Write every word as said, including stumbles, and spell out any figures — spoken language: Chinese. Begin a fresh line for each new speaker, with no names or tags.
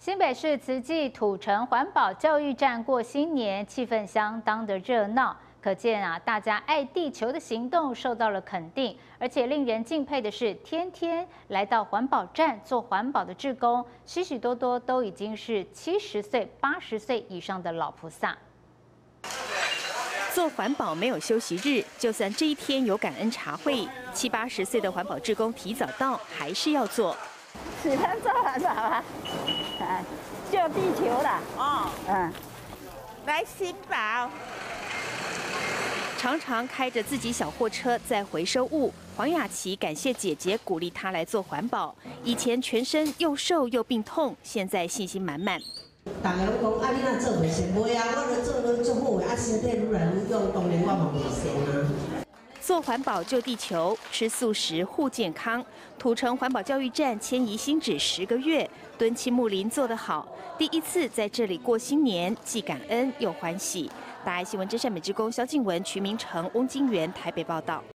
新北市慈济土城环保教育站过新年，气氛相当的热闹。可见啊，大家爱地球的行动受到了肯定。而且令人敬佩的是，天天来到环保站做环保的志工，许许多多都已经是七十岁、八十岁以上的老菩萨。
做环保没有休息日，就算这一天有感恩茶会，七八十岁的环保志工提早到，还是要做。
喜欢做环保啊，啊，救地球啦！哦，嗯，来新宝。
常常开着自己小货车在回收物。黄雅琪感谢姐姐鼓励她来做环保。以前全身又瘦又病痛，现在信心满满。
大家拢讲啊，你若做袂成，袂啊，我咧做咧足好诶，啊，身体愈来愈用，当然我嘛袂成啊。
做环保救地球，吃素食护健康。土城环保教育站迁移新址十个月，敦亲睦邻做得好。第一次在这里过新年，既感恩又欢喜。大爱新闻真善美职工萧静文、徐明成、翁金元台北报道。